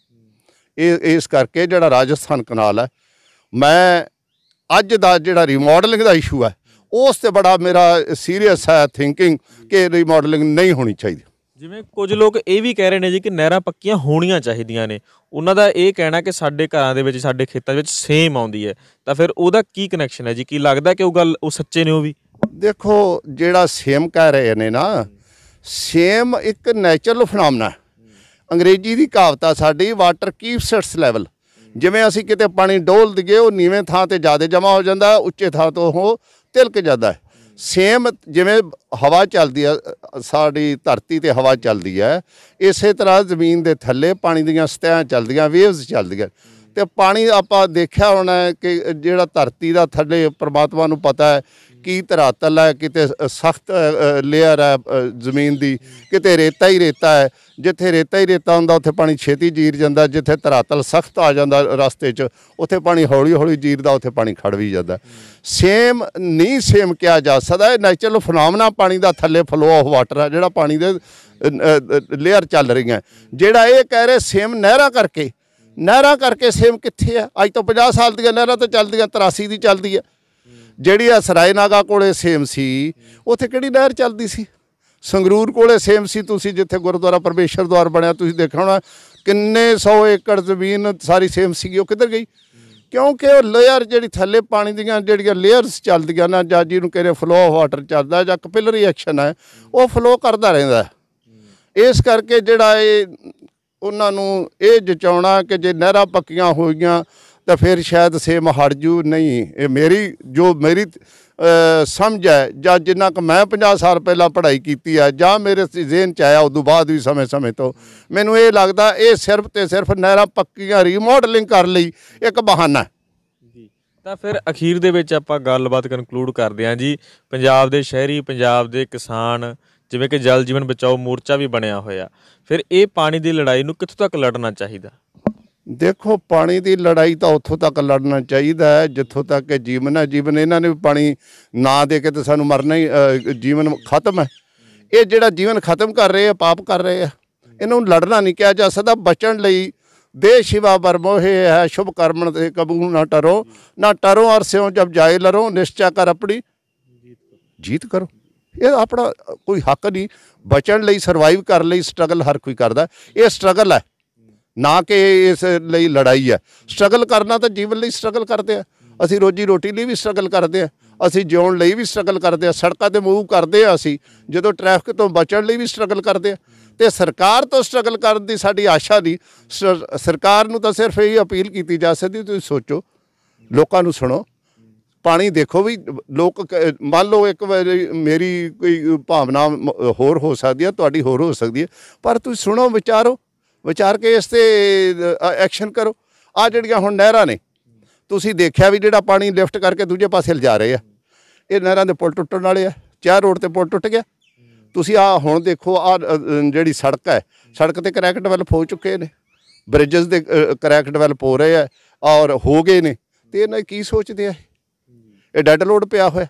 Speaker 1: ਇਹ ਇਸ ਕਰਕੇ ਜਿਹੜਾ ਰਾਜਸਥਾਨ ਕਨਾਲ ਹੈ, ਮੈਂ ਅੱਜ ਦਾ ਜਿਹੜਾ ਰੀਮੋਡਲਿੰਗ ਦਾ ਇਸ਼ੂ ਹੈ ਉਸ ਤੇ ਬੜਾ ਮੇਰਾ ਸੀਰੀਅਸ ਹੈ ਥਿੰਕਿੰਗ ਕਿ ਰੀਮੋਡਲਿੰਗ ਨਹੀਂ ਹੋਣੀ ਚਾਹੀਦੀ।
Speaker 2: ਜਿਵੇਂ ਕੁਝ ਲੋਕ ਇਹ ਵੀ ਕਹਿ ਰਹੇ ਨੇ ਜੀ ਕਿ ਨਹਿਰਾਂ ਪੱਕੀਆਂ ਹੋਣੀਆਂ ਚਾਹੀਦੀਆਂ ਨੇ, ਉਹਨਾਂ ਦਾ ਇਹ ਕਹਿਣਾ ਕਿ ਸਾਡੇ ਘਰਾਂ ਦੇ ਵਿੱਚ ਸਾਡੇ ਖੇਤਾਂ ਵਿੱਚ ਸੇਮ ਆਉਂਦੀ ਹੈ, ਤਾਂ ਫਿਰ ਉਹਦਾ ਕੀ ਕਨੈਕਸ਼ਨ ਹੈ ਜੀ? ਕੀ ਲੱਗਦਾ ਕਿ ਉਹ ਗੱਲ ਉਹ ਸੱਚੇ ਨੇ? ਉਹ ਵੀ
Speaker 1: ਦੇਖੋ, ਜਿਹੜਾ ਸੇਮ ਕਹਿ ਰਹੇ ਨੇ ਨਾ, ਸੇਮ ਇੱਕ ਨੈਚੁਰਲ ਫਿਨੋਮਨਾ। ਅੰਗਰੇਜ਼ੀ ਦੀ ਕਹਾਵਤ ਆ ਸਾਡੀ, ਵਾਟਰ ਕੀਪਸ ਇਟਸ ਲੈਵਲ। ਜਿਵੇਂ ਅਸੀਂ ਕਿਤੇ ਪਾਣੀ ਡੋਲ ਦਈਏ, ਉਹ ਨੀਵੇਂ ਥਾਂ ਤੇ ਜ਼ਿਆਦਾ ਜਮ੍ਹਾਂ ਹੋ ਜਾਂਦਾ, ਉੱਚੇ ਥਾਂ ਤੋਂ ਉਹ ਤਿਲਕ ਜਾਂਦਾ ਹੈ। ਸੇਮ ਜਿਵੇਂ ਹਵਾ ਚੱਲਦੀ ਆ, ਸਾਡੀ ਧਰਤੀ 'ਤੇ ਹਵਾ ਚੱਲਦੀ ਹੈ, ਇਸੇ ਤਰ੍ਹਾਂ ਜ਼ਮੀਨ ਦੇ ਥੱਲੇ ਪਾਣੀ ਦੀਆਂ ਸਤਹਾਂ ਚੱਲਦੀਆਂ, ਵੇਵਜ਼ ਚੱਲਦੀਆਂ। ਤੇ ਪਾਣੀ ਆਪਾਂ ਦੇਖਿਆ ਹੋਣਾ ਹੈ ਕਿ ਜਿਹੜਾ ਧਰਤੀ ਦਾ ਥੱਲੇ ਪ੍ਰਮਾਤਮਾ ਨੂੰ ਪਤਾ ਹੈ ਕੀ ਧਰਾਤਲ ਹੈ, ਕਿਤੇ ਸਖਤ ਲੇਅਰ ਹੈ ਜ਼ਮੀਨ ਦੀ, ਕਿਤੇ ਰੇਤਾ ਹੀ ਰੇਤਾ ਹੈ। ਜਿੱਥੇ ਰੇਤਾ ਹੀ ਰੇਤਾ ਹੁੰਦਾ ਉੱਥੇ ਪਾਣੀ ਛੇਤੀ ਜੀਰ ਜਾਂਦਾ, ਜਿੱਥੇ ਧਰਾਤਲ ਸਖਤ ਆ ਜਾਂਦਾ ਰਸਤੇ 'ਚ ਉੱਥੇ ਪਾਣੀ ਹੌਲੀ ਹੌਲੀ ਜੀਰਦਾ, ਉੱਥੇ ਪਾਣੀ ਖੜ ਵੀ ਜਾਂਦਾ। ਸੇਮ ਨਹੀਂ ਸੇਮ ਕਿਹਾ ਜਾ ਸਕਦਾ, ਇਹ ਨੈਚੁਰਲ ਫਨੋਮਨਾ ਪਾਣੀ ਦਾ ਥੱਲੇ ਫਲੋ ਆਫ ਵਾਟਰ ਹੈ ਜਿਹੜਾ ਪਾਣੀ ਦੇ ਲੇਅਰ ਚੱਲ ਰਹੀਆਂ। ਜਿਹੜਾ ਇਹ ਕਹਿ ਰਹੇ ਸੇਮ ਨਹਿਰਾਂ ਕਰਕੇ, ਨਹਿਰਾਂ ਕਰਕੇ ਸੇਮ ਕਿੱਥੇ ਆ? ਅੱਜ ਤੋਂ ਪੰਜਾਹ ਸਾਲ ਦੀਆਂ ਨਹਿਰਾਂ ਤਾਂ ਚੱਲਦੀਆਂ, ਤਰਾਸੀ ਦੀ ਚੱਲਦੀ ਹੈ। ਜਿਹੜੀ ਆ ਸਰਾਏ ਨਾਗਾ ਕੋਲੇ ਸੇਮ ਸੀ, ਉੱਥੇ ਕਿਹੜੀ ਨਹਿਰ ਚੱਲਦੀ ਸੀ? ਸੰਗਰੂਰ ਕੋਲੇ ਸੇਮ ਸੀ। ਤੁਸੀਂ ਜਿੱਥੇ ਗੁਰਦੁਆਰਾ ਪਰਮੇਸ਼ਰ ਦੁਆਰ ਬਣਿਆ ਤੁਸੀਂ ਦੇਖਿਆ ਹੋਣਾ ਕਿੰਨੇ ਸੌ ਏਕੜ ਜ਼ਮੀਨ ਸਾਰੀ ਸੇਮ ਸੀਗੀ, ਉਹ ਕਿੱਧਰ ਗਈ? ਕਿਉਂਕਿ ਉਹ ਲੇਅਰ ਜਿਹੜੀ ਥੱਲੇ ਪਾਣੀ ਦੀਆਂ ਜਿਹੜੀਆਂ ਲੇਅਰਸ ਚੱਲਦੀਆਂ ਨਾ, ਜਾਂ ਜਿਹਨੂੰ ਕਹਿੰਦੇ ਫਲੋ ਆਫ ਵਾਟਰ ਚੱਲਦਾ ਜਾਂ ਕਪਿਲਰੀ ਐਕਸ਼ਨ ਹੈ, ਉਹ ਫਲੋ ਕਰਦਾ ਰਹਿੰਦਾ। ਇਸ ਕਰਕੇ ਜਿਹੜਾ ਇਹ ਉਹਨਾਂ ਨੂੰ ਇਹ ਜਚਾਉਣਾ ਕਿ ਜੇ ਨਹਿਰਾਂ ਪੱਕੀਆਂ ਹੋਈਆਂ ਤਾਂ ਫਿਰ ਸ਼ਾਇਦ ਸੇਮ ਹਟ ਜੂ, ਨਹੀਂ। ਇਹ ਮੇਰੀ ਜੋ ਮੇਰੀ ਸਮਝ ਹੈ, ਜਾਂ ਜਿੰਨਾ ਕੁ ਮੈਂ ਪੰਜਾਹ ਸਾਲ ਪਹਿਲਾਂ ਪੜ੍ਹਾਈ ਕੀਤੀ ਹੈ ਜਾਂ ਮੇਰੇ ਜ਼ਿਹਨ 'ਚ ਆਇਆ ਉਦੋਂ ਬਾਅਦ ਵੀ ਸਮੇਂ ਸਮੇਂ ਤੋਂ, ਮੈਨੂੰ ਇਹ ਲੱਗਦਾ ਇਹ ਸਿਰਫ ਤੇ ਸਿਰਫ ਨਹਿਰਾਂ ਪੱਕੀਆਂ ਰੀਮੋਡਲਿੰਗ ਕਰਨ ਲਈ ਇੱਕ ਬਹਾਨਾ ਹੈ।
Speaker 2: ਤਾਂ ਫਿਰ ਅਖੀਰ ਦੇ ਵਿੱਚ ਆਪਾਂ ਗੱਲਬਾਤ ਕਨਕਲੂਡ ਕਰਦੇ ਹਾਂ ਜੀ। ਪੰਜਾਬ ਦੇ ਸ਼ਹਿਰੀ, ਪੰਜਾਬ ਦੇ ਕਿਸਾਨ, ਜਿਵੇਂ ਕਿ ਜਲ ਜੀਵਨ ਬਚਾਓ ਮੋਰਚਾ ਵੀ ਬਣਿਆ ਹੋਇਆ, ਫਿਰ ਇਹ ਪਾਣੀ ਦੀ ਲੜਾਈ ਨੂੰ ਕਿੱਥੋਂ ਤੱਕ ਲੜਨਾ ਚਾਹੀਦਾ?
Speaker 1: ਦੇਖੋ, ਪਾਣੀ ਦੀ ਲੜਾਈ ਤਾਂ ਉੱਥੋਂ ਤੱਕ ਲੜਨਾ ਚਾਹੀਦਾ ਹੈ ਜਿੱਥੋਂ ਤੱਕ ਜੀਵਨ ਹੈ। ਜੀਵਨ ਇਹਨਾਂ ਨੇ ਵੀ ਪਾਣੀ ਨਾ ਦੇ ਕੇ ਤਾਂ ਸਾਨੂੰ ਮਰਨਾ ਹੀ, ਜੀਵਨ ਖਤਮ ਹੈ। ਇਹ ਜਿਹੜਾ ਜੀਵਨ ਖਤਮ ਕਰ ਰਹੇ ਆ, ਪਾਪ ਕਰ ਰਹੇ ਆ, ਇਹਨੂੰ ਲੜਨਾ ਨਹੀਂ ਕਿਹਾ ਜਾ ਸਕਦਾ। ਬਚਣ ਲਈ ਦੇ ਸ਼ਿਵਾ ਬਰਮੋਹੇ ਹੈ ਸ਼ੁਭ ਕਰਮਣ ਤੇ ਕਬੂ ਨਾ ਟਰੋ, ਨਾ ਟਰੋ ਅਰ ਸਿਓ ਜਬ ਜਾਏ ਲਰੋ, ਨਿਸ਼ਚਾ ਕਰ ਆਪਣੀ ਜੀਤ ਕਰੋ। ਇਹ ਆਪਣਾ ਕੋਈ ਹੱਕ ਨਹੀਂ। ਬਚਣ ਲਈ, ਸਰਵਾਈਵ ਕਰਨ ਲਈ ਸਟਰਗਲ ਹਰ ਕੋਈ ਕਰਦਾ। ਇਹ ਸਟਰਗਲ ਹੈ, ਨਾ ਕਿ ਇਸ ਲਈ ਲੜਾਈ ਹੈ। ਸਟਰਗਲ ਕਰਨਾ ਤਾਂ ਜੀਵਨ ਲਈ ਸਟਰਗਲ ਕਰਦੇ ਆ। ਅਸੀਂ ਰੋਜੀ ਰੋਟੀ ਲਈ ਵੀ ਸਟਰਗਲ ਕਰਦੇ ਹਾਂ, ਅਸੀਂ ਜਿਉਣ ਲਈ ਵੀ ਸਟਰਗਲ ਕਰਦੇ ਹਾਂ, ਸੜਕਾਂ 'ਤੇ ਮੂਵ ਕਰਦੇ ਹਾਂ, ਅਸੀਂ ਜਦੋਂ ਟ੍ਰੈਫਿਕ ਤੋਂ ਬਚਣ ਲਈ ਵੀ ਸਟਰਗਲ ਕਰਦੇ ਹਾਂ। ਅਤੇ ਸਰਕਾਰ ਤੋਂ ਸਟਰਗਲ ਕਰਨ ਦੀ ਸਾਡੀ ਆਸ਼ਾ ਨਹੀਂ। ਸਰਕਾਰ ਨੂੰ ਤਾਂ ਸਿਰਫ ਇਹ ਅਪੀਲ ਕੀਤੀ ਜਾ ਸਕਦੀ, ਤੁਸੀਂ ਸੋਚੋ, ਲੋਕਾਂ ਨੂੰ ਸੁਣੋ, ਪਾਣੀ ਦੇਖੋ। ਵੀ ਲੋਕ ਮੰਨ ਲਓ ਇੱਕ ਵਾਰੀ ਮੇਰੀ ਕੋਈ ਭਾਵਨਾ ਹੋਰ ਹੋ ਸਕਦੀ ਹੈ, ਤੁਹਾਡੀ ਹੋਰ ਹੋ ਸਕਦੀ ਹੈ, ਪਰ ਤੁਸੀਂ ਸੁਣੋ, ਵਿਚਾਰੋ, ਵਿਚਾਰ ਕੇ ਇਸ 'ਤੇ ਐਕਸ਼ਨ ਕਰੋ। ਆਹ ਜਿਹੜੀਆਂ ਹੁਣ ਨਹਿਰਾਂ ਨੇ, ਤੁਸੀਂ ਦੇਖਿਆ ਵੀ ਜਿਹੜਾ ਪਾਣੀ ਲਿਫਟ ਕਰਕੇ ਦੂਜੇ ਪਾਸੇ ਲਿਜਾ ਰਹੇ ਆ, ਇਹ ਨਹਿਰਾਂ ਦੇ ਪੁਲ ਟੁੱਟਣ ਵਾਲੇ ਆ। ਚਾਰ ਰੋਡ 'ਤੇ ਪੁਲ ਟੁੱਟ ਗਿਆ। ਤੁਸੀਂ ਆਹ ਹੁਣ ਦੇਖੋ, ਆਹ ਜਿਹੜੀ ਸੜਕ ਹੈ, ਸੜਕ 'ਤੇ ਕਰੈਕ ਡਿਵੈਲਪ ਹੋ ਚੁੱਕੇ ਨੇ, ਬ੍ਰਿਜਸ ਦੇ ਕਰੈਕ ਡਿਵੈਲਪ ਹੋ ਰਹੇ ਆ ਔਰ ਹੋ ਗਏ ਨੇ। ਅਤੇ ਇਹਨਾਂ ਕੀ ਸੋਚਦੇ ਆ? ਇਹ ਡੈਡ ਲੋਡ ਪਿਆ ਹੋਇਆ।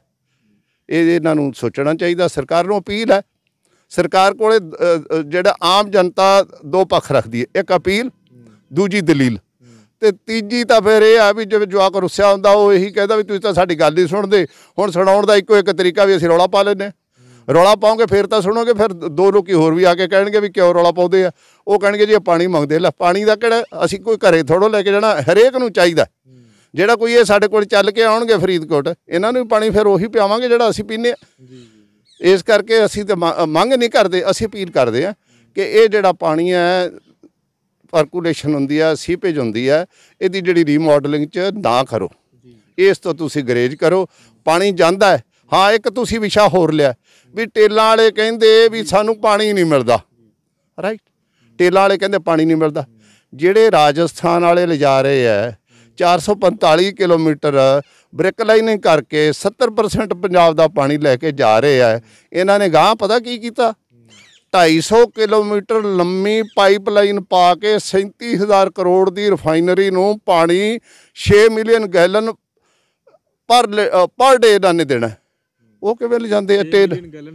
Speaker 1: ਇਹ ਇਹਨਾਂ ਨੂੰ ਸੋਚਣਾ ਚਾਹੀਦਾ। ਸਰਕਾਰ ਨੂੰ ਅਪੀਲ ਹੈ, ਸਰਕਾਰ ਕੋਲ ਜਿਹੜਾ ਆਮ ਜਨਤਾ ਦੋ ਪੱਖ ਰੱਖਦੀ ਹੈ, ਇੱਕ ਅਪੀਲ, ਦੂਜੀ ਦਲੀਲ, ਅਤੇ ਤੀਜੀ ਤਾਂ ਫਿਰ ਇਹ ਆ ਵੀ ਜਿਵੇਂ ਜਵਾਕ ਰੁੱਸਿਆ ਹੁੰਦਾ ਉਹ ਇਹੀ ਕਹਿੰਦਾ ਵੀ ਤੁਸੀਂ ਤਾਂ ਸਾਡੀ ਗੱਲ ਨਹੀਂ ਸੁਣਦੇ। ਹੁਣ ਸੁਣਾਉਣ ਦਾ ਇੱਕੋ ਇੱਕ ਤਰੀਕਾ ਵੀ ਅਸੀਂ ਰੌਲਾ ਪਾ ਲੈਂਦੇ ਹਾਂ। ਰੌਲਾ ਪਾਓਗੇ ਫਿਰ ਤਾਂ ਸੁਣੋਗੇ, ਫਿਰ ਦੋ ਲੋਕ ਹੋਰ ਵੀ ਆ ਕੇ ਕਹਿਣਗੇ ਵੀ ਕਿਉਂ ਰੌਲਾ ਪਾਉਂਦੇ ਆ। ਉਹ ਕਹਿਣਗੇ ਜੀ ਇਹ ਪਾਣੀ ਮੰਗਦੇ। ਲੈ, ਪਾਣੀ ਦਾ ਕਿਹੜਾ ਅਸੀਂ ਕੋਈ ਘਰੇ ਥੋੜ੍ਹੋ ਲੈ ਕੇ ਜਾਣਾ, ਹਰੇਕ ਨੂੰ ਚਾਹੀਦਾ। ਜਿਹੜਾ ਕੋਈ ਇਹ ਸਾਡੇ ਕੋਲ ਚੱਲ ਕੇ ਆਉਣਗੇ ਫਰੀਦਕੋਟ, ਇਹਨਾਂ ਨੂੰ ਵੀ ਪਾਣੀ ਫਿਰ ਉਹੀ ਪਿਆਵਾਂਗੇ ਜਿਹੜਾ ਅਸੀਂ ਪੀਂਦੇ ਹਾਂ। ਇਸ ਕਰਕੇ ਅਸੀਂ ਤਾਂ ਮੰਗ ਨਹੀਂ ਕਰਦੇ, ਅਸੀਂ ਅਪੀਲ ਕਰਦੇ ਹਾਂ ਕਿ ਇਹ ਜਿਹੜਾ ਪਾਣੀ ਹੈ, ਪਰਕੂਲੇਸ਼ਨ ਹੁੰਦੀ ਹੈ, ਸੀਪੇਜ ਹੁੰਦੀ ਹੈ, ਇਹਦੀ ਜਿਹੜੀ ਰੀਮੋਡਲਿੰਗ 'ਚ ਨਾ ਕਰੋ। ਇਸ ਤੋਂ ਤੁਸੀਂ ਗਰੇਜ ਕਰੋ। ਪਾਣੀ ਜਾਂਦਾ ਹੈ। ਹਾਂ, ਇੱਕ ਤੁਸੀਂ ਵਿਸ਼ਾ ਹੋਰ ਲਿਆ ਵੀ ਟੇਲਾਂ ਵਾਲੇ ਕਹਿੰਦੇ ਵੀ ਸਾਨੂੰ ਪਾਣੀ ਨਹੀਂ ਮਿਲਦਾ। ਰਾਈਟ, ਟੇਲਾਂ ਵਾਲੇ ਕਹਿੰਦੇ ਪਾਣੀ ਨਹੀਂ ਮਿਲਦਾ। ਜਿਹੜੇ ਰਾਜਸਥਾਨ ਵਾਲੇ ਲਿਜਾ ਰਹੇ ਹੈ ਚਾਰ ਸੌ ਪੰਤਾਲੀ ਕਿਲੋਮੀਟਰ ਬ੍ਰਿਕ ਲਾਈਨਿੰਗ ਕਰਕੇ ਸੱਤਰ ਪਰਸੈਂਟ ਪੰਜਾਬ ਦਾ ਪਾਣੀ ਲੈ ਕੇ ਜਾ ਰਹੇ ਹੈ। ਇਹਨਾਂ ਨੇ ਗਾਂਹ ਪਤਾ ਕੀ ਕੀਤਾ? ਢਾਈ ਸੌ ਕਿਲੋਮੀਟਰ ਲੰਮੀ ਪਾਈਪ ਲਾਈਨ ਪਾ ਕੇ ਸੈਂਤੀ ਹਜ਼ਾਰ ਕਰੋੜ ਦੀ ਰਿਫਾਈਨਰੀ ਨੂੰ ਪਾਣੀ ਛੇ ਮਿਲੀਅਨ ਗੈਲਨ ਪਰ ਪਰ ਡੇ ਇਹਨਾਂ ਨੇ ਦੇਣਾ। ਉਹ ਕਿਵੇਂ ਲਿਜਾਂਦੇ ਆ? ਟੇਲ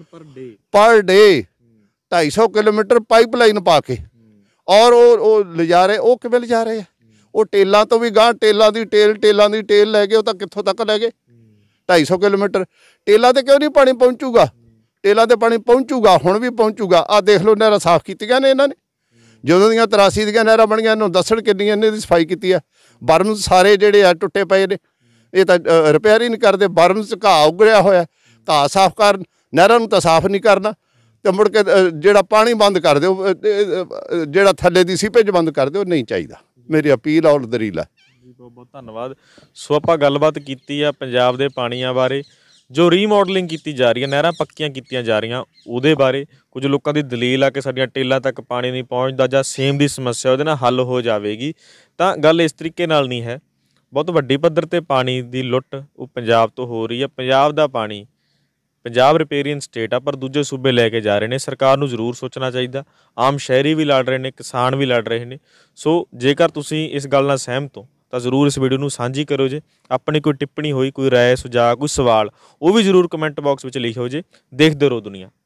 Speaker 1: ਪਰ ਡੇ ਢਾਈ ਸੌ ਕਿਲੋਮੀਟਰ ਪਾਈਪ ਲਾਈਨ ਪਾ ਕੇ, ਔਰ ਉਹ ਉਹ ਲਿਜਾ ਰਹੇ। ਉਹ ਕਿਵੇਂ ਲਿਜਾ ਰਹੇ ਆ? ਉਹ ਟੇਲਾਂ ਤੋਂ ਵੀ ਗਾਂਹ, ਟੇਲਾਂ ਦੀ ਟੇਲ, ਟੇਲਾਂ ਦੀ ਟੇਲ ਲੈ ਗਏ। ਉਹ ਤਾਂ ਕਿੱਥੋਂ ਤੱਕ ਲੈ ਗਏ? ਢਾਈ ਸੌ ਕਿਲੋਮੀਟਰ। ਟੇਲਾਂ 'ਤੇ ਕਿਉਂ ਨਹੀਂ ਪਾਣੀ ਪਹੁੰਚੂਗਾ? ਟੇਲਾਂ 'ਤੇ ਪਾਣੀ ਪਹੁੰਚੂਗਾ, ਹੁਣ ਵੀ ਪਹੁੰਚੂਗਾ। ਆਹ ਦੇਖ ਲਓ, ਨਹਿਰਾਂ ਸਾਫ਼ ਕੀਤੀਆਂ ਨੇ ਇਹਨਾਂ ਨੇ। ਜਦੋਂ ਦੀਆਂ ਤਰਾਸੀ ਦੀਆਂ ਨਹਿਰਾਂ ਬਣੀਆਂ, ਇਹਨੂੰ ਦੱਸਣ ਕਿੰਨੀ ਇਹਨਾਂ ਦੀ ਸਫਾਈ ਕੀਤੀ ਆ। ਬਰਮਸ ਸਾਰੇ ਜਿਹੜੇ ਆ ਟੁੱਟੇ ਪਏ ਨੇ, ਇਹ ਤਾਂ ਰਿਪੇਅਰ ਹੀ ਨਹੀਂ ਕਰਦੇ। ਬਰਮਸ 'ਚ ਘਾਹ ਉਗੜਿਆ ਹੋਇਆ, ਘਾਹ ਸਾਫ਼ ਕਰਨ, ਨਹਿਰਾਂ ਨੂੰ ਤਾਂ ਸਾਫ਼ ਨਹੀਂ ਕਰਨਾ। ਅਤੇ ਮੁੜ ਕੇ ਜਿਹੜਾ ਪਾਣੀ ਬੰਦ ਕਰ ਦਿਓ, ਜਿਹੜਾ ਥੱਲੇ ਦੀ ਸੀਪੇਜ ਬੰਦ ਕਰ ਦਿਓ, ਨਹੀਂ ਚਾਹੀਦਾ। ਮੇਰੀ ਅਪੀਲ ਔਰ ਦਲੀਲ ਹੈ।
Speaker 2: ਜੀ ਬਹੁਤ ਬਹੁਤ ਧੰਨਵਾਦ। ਸੋ ਆਪਾਂ ਗੱਲਬਾਤ ਕੀਤੀ ਆ ਪੰਜਾਬ ਦੇ ਪਾਣੀਆਂ ਬਾਰੇ, ਜੋ ਰੀਮੋਡਲਿੰਗ ਕੀਤੀ ਜਾ ਰਹੀ ਹੈ, ਨਹਿਰਾਂ ਪੱਕੀਆਂ ਕੀਤੀਆਂ ਜਾ ਰਹੀਆਂ, ਉਹਦੇ ਬਾਰੇ ਕੁਝ ਲੋਕਾਂ ਦੀ ਦਲੀਲ ਆ ਕਿ ਸਾਡੀਆਂ ਟੇਲਾਂ ਤੱਕ ਪਾਣੀ ਨਹੀਂ ਪਹੁੰਚਦਾ ਜਾਂ ਸੇਮ ਦੀ ਸਮੱਸਿਆ ਉਹਦੇ ਨਾਲ ਹੱਲ ਹੋ ਜਾਵੇਗੀ। ਤਾਂ ਗੱਲ ਇਸ ਤਰੀਕੇ ਨਾਲ ਨਹੀਂ ਹੈ। ਬਹੁਤ ਵੱਡੀ ਪੱਧਰ 'ਤੇ ਪਾਣੀ ਦੀ ਲੁੱਟ ਉਹ ਪੰਜਾਬ ਤੋਂ ਹੋ ਰਹੀ ਹੈ। ਪੰਜਾਬ ਦਾ ਪਾਣੀ, ਪੰਜਾਬ ਰਿਪੇਰੀਅਨ ਸਟੇਟ ਆ, ਪਰ ਦੂਜੇ ਸੂਬੇ ਲੈ ਕੇ ਜਾ ਰਹੇ ਨੇ। ਸਰਕਾਰ ਨੂੰ ਜ਼ਰੂਰ ਸੋਚਣਾ ਚਾਹੀਦਾ। ਆਮ ਸ਼ਹਿਰੀ ਵੀ ਲੜ ਰਹੇ ਨੇ, ਕਿਸਾਨ ਵੀ ਲੜ ਰਹੇ ਨੇ। ਸੋ ਜੇਕਰ ਤੁਸੀਂ ਇਸ ਗੱਲ ਨਾਲ ਸਹਿਮਤ ਹੋ ਤਾਂ ਜ਼ਰੂਰ ਇਸ ਵੀਡੀਓ ਨੂੰ ਸਾਂਝੀ ਕਰੋ ਜੇ। ਆਪਣੀ ਕੋਈ ਟਿੱਪਣੀ ਹੋਈ, ਕੋਈ ਰਾਏ, ਸੁਝਾਅ, ਕੋਈ ਸਵਾਲ, ਉਹ ਵੀ ਜ਼ਰੂਰ ਕਮੈਂਟ ਬਾਕਸ ਵਿੱਚ ਲਿਖਿਓ ਜੇ। ਦੇਖਦੇ ਰਹੋ ਦੁਨੀਆ।